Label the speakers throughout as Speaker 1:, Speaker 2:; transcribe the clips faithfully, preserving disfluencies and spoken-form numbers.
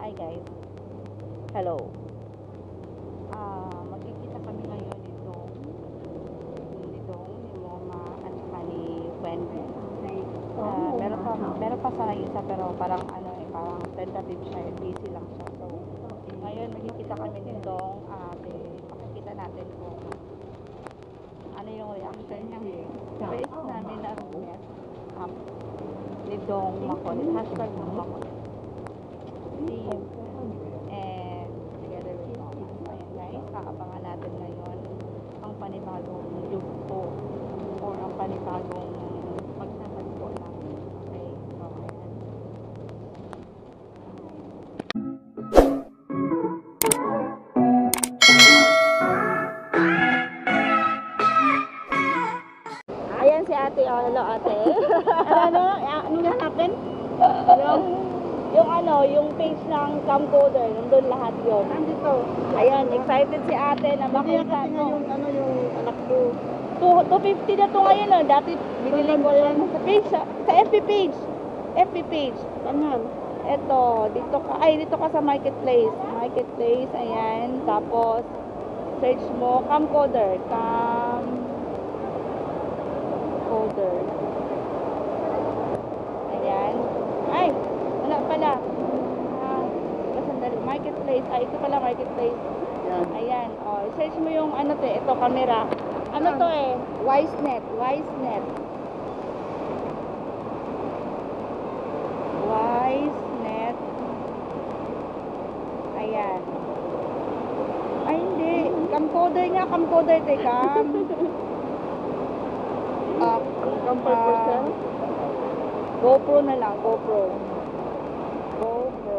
Speaker 1: Hi guys. Hello. Ah, uh, magkikita kami ngayon dito. Dito ni Mama at saka ni Wendy. Uh, meron pa meron pa sana isa pero parang ano eh, parang tentative siya, busy lang siya. So, ngayon magkikita kami dito. Ah, uh, pakikita natin kung ano yung reaction niya. Face namin na yes. Um, Lidong Makulit. Hashtag Makulit. See you. And together with Mama. So, ayan guys, kaabangan natin ngayon ang panibagong yugto o ang panibagong magtatagpo lang. Okay, so ayan. Ayan si ate, oh, hello ate.
Speaker 2: Ano, ano nga natin?
Speaker 1: Yung, yung ano, yung page ng camcorder, nandun lahat yun.
Speaker 2: Nandito.
Speaker 1: Ayan, excited si ate na makita
Speaker 2: Kasi nga
Speaker 1: mo.
Speaker 2: yung, ano, yung anak ko.
Speaker 1: two fifty na to ngayon, oh. Dati binili ko yan sa page, sa, sa F B page. F B page.
Speaker 2: Kanan.
Speaker 1: Eto, dito ka, ay dito ka sa marketplace. Marketplace, ayan. Tapos, search mo, camcorder. Camcorder. Ayan. Ay, wala pala. Ah, sandali. Marketplace. Ay, ito pala marketplace.
Speaker 2: Yan.
Speaker 1: Ayan. Oh, search mo yung ano to, ito, camera. Ano to eh? WiseNet. WiseNet. WiseNet. Ayan. Ay, hindi. Camcorder nga. Camcorder. Teka. Ah,
Speaker 2: Camcorder.
Speaker 1: uh, GoPro na lang. GoPro. GoPro.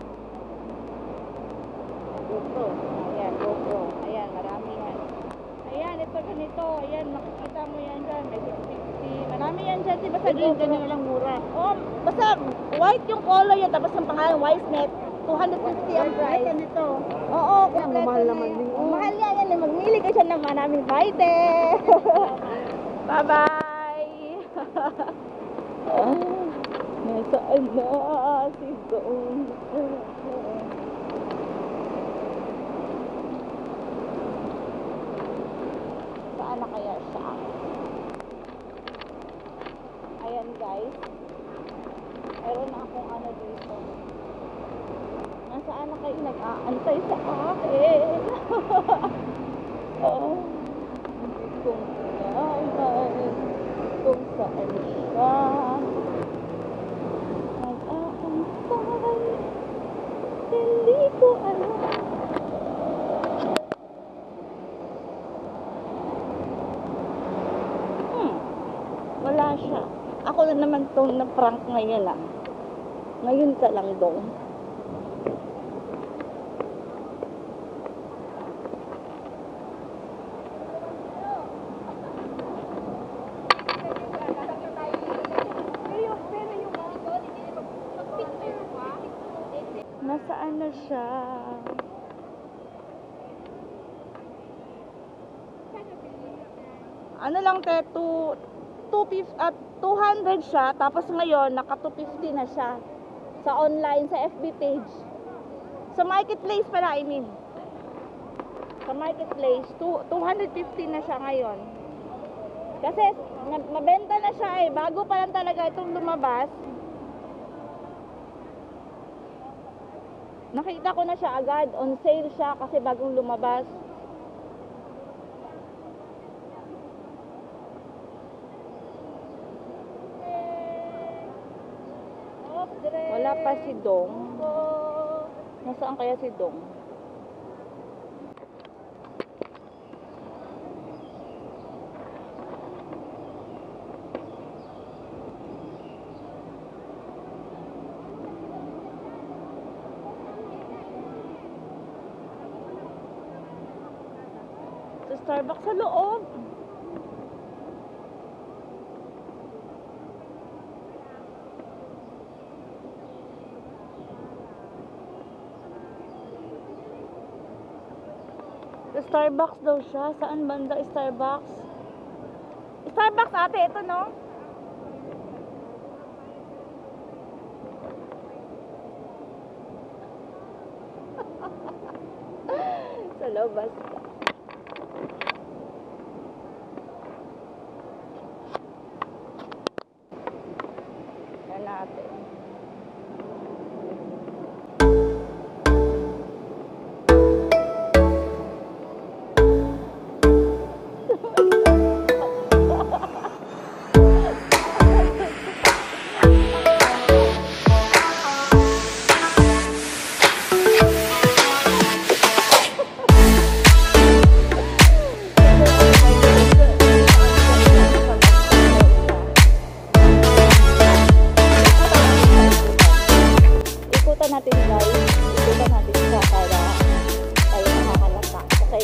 Speaker 1: GoPro. Ayan, GoPro. Ayan, marami yan. Ayan, ito ganito. Ayan, makikita mo yan dyan. May six fifty. Marami yan dyan. Diba sa
Speaker 2: Hindi,
Speaker 1: GoPro?
Speaker 2: ganyan lang mura.
Speaker 1: Oh, basta white yung color yun. Tapos ang pangalan, WiseNet. two fifty ang price.
Speaker 2: Ito nito.
Speaker 1: Oo,
Speaker 2: Yan,
Speaker 1: kompleto
Speaker 2: mahal
Speaker 1: na
Speaker 2: naman
Speaker 1: yan.
Speaker 2: din.
Speaker 1: Oh, mahal yan. Yan. Magmili ka siya ng maraming baite. Bye-bye. Nasaan na si Doon? Saan na kaya siya? Ayan guys. Meron na akong ano dito. Nasaan na kayo nag-aantay sa akin? Oh, kung kailan, kung saan siya nag-aantay, hindi ko alam. Hmm, wala siya. Ako na naman itong na-prank ngayon ah. Ngayon ka lang doon. Nasaan na siya? Ano lang te, two fifty at two hundred siya, tapos ngayon naka two fifty na siya sa online, sa F B page. Sa marketplace pala, I mean. Sa marketplace, two fifty na siya ngayon. Kasi nabenta na siya eh, bago pa lang talaga itong lumabas. Nakita ko na siya agad, on sale siya kasi bagong lumabas. Wala pa si Dong. Nasaan kaya si Dong? Sa Starbucks sa loob. Sa Starbucks daw siya. Saan banda Starbucks? Starbucks ate, ito no? lalabas ka. Yan natin. Ikutan natin guys. Ikutan natin siya para tayo makakalata. Okay.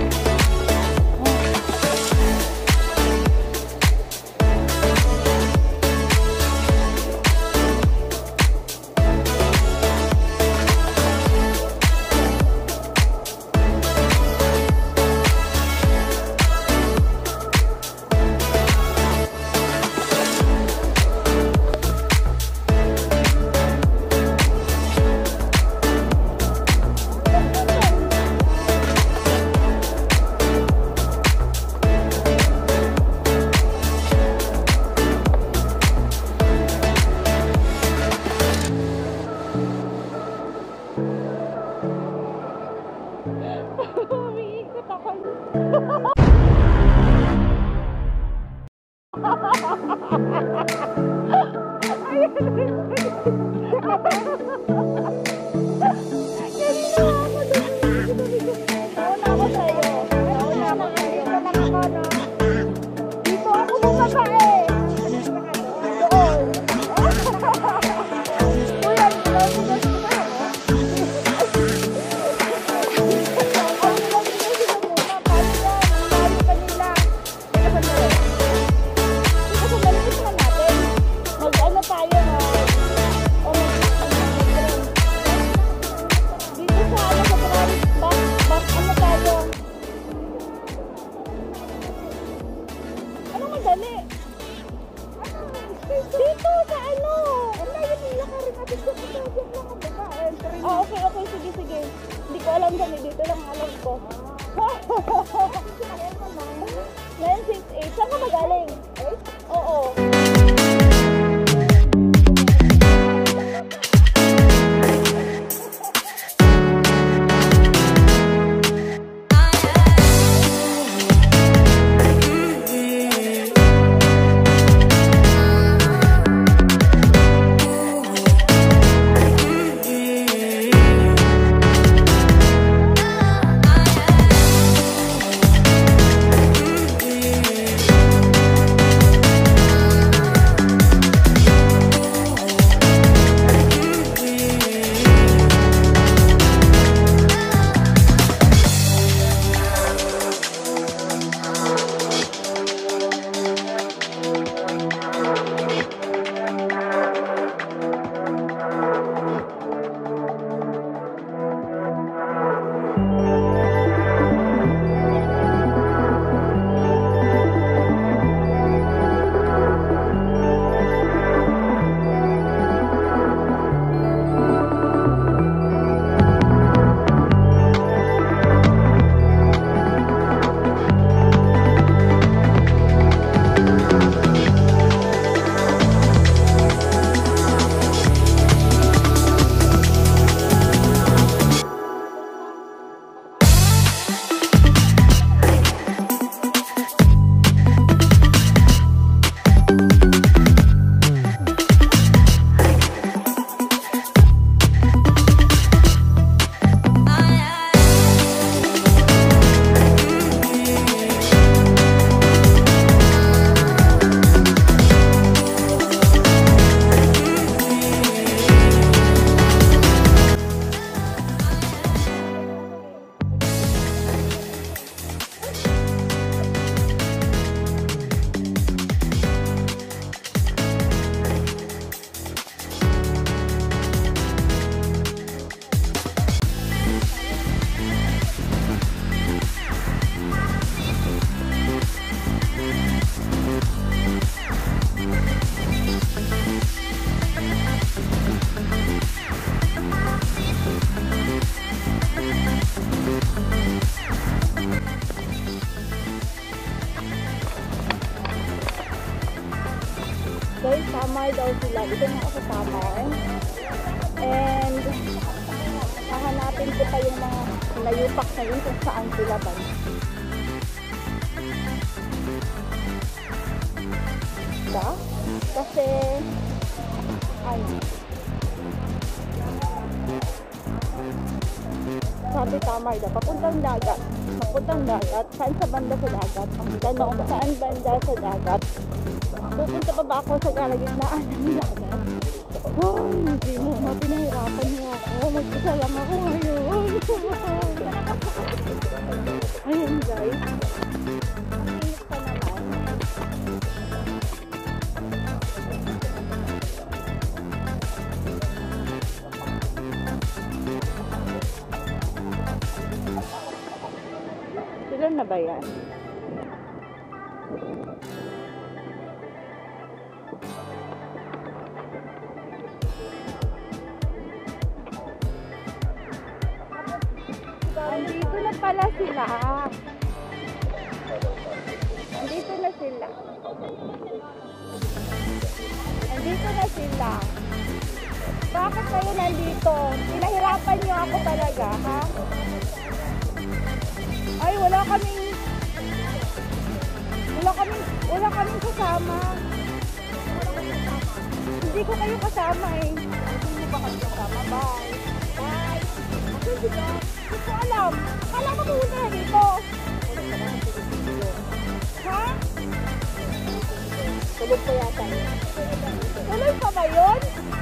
Speaker 1: Umiikot ako. Nauna ako sa'yo. Nauna ako sa'yo. Dito ako bumaba eh. Doon. Kuya, nabugas ko na. Dito sa ano? Ano yun yung lakarin natin ko sa dyan lang ang babae. Oh, okay, okay. Sige, sige. Hindi ko alam dyan eh. Dito lang alam ko. nine six eight. Saan ka magaling? Oo. daw sila. Dito na ako sa summer. And hahanapin ko pa yung mga layupak na yun kung saan sila ba. Diba? Kasi ay sabi Tamar daw, papuntang dagat. Papuntang dagat. Saan sa banda sa dagat? Ang tanong, saan banda sa dagat? Pupunta pa ba ako sa kalagitnaan ng dagat? Oh, hindi mo. Mapinahirapan niyo ako. Mag-isa lang ako ngayon. Ayun guys. Ang init pa naman. Sila na ba yan? Andito na pala sila. Andito na sila. Andito na sila. Bakit kayo nandito? Pinahirapan niyo ako talaga, ha? Ay, wala kaming wala kaming wala kaming kasama. Hindi ko kayo kasama eh. Hindi mo ba kayo kasama? Bye. Bye. Hindi ko. Hindi ko alam. Kala ko pumunta na dito. Ha? Tulog pa yata yun. Tuloy pa ba yun?